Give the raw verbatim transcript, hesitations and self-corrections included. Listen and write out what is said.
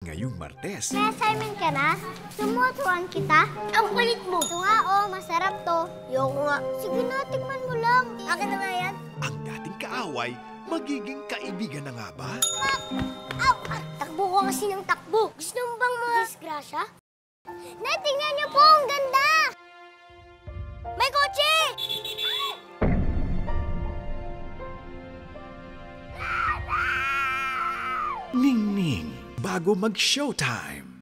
ngayong Martes. May assignment ka na? Sumuturuan kita? Ang kulit mo! Ito nga oh, masarap to. Yoko nga. Sige na, tikman mo lang. Akin na nga yan. Ang dating kaaway, magiging kaibigan na nga ba? Mak! Aw! Ah, takbo ko kasi ng takbo. Gusto mo bang mga disgrasya? Nay, tingnan niyo po, ang ganda! May kotse! Ning-ning, bago mag-showtime.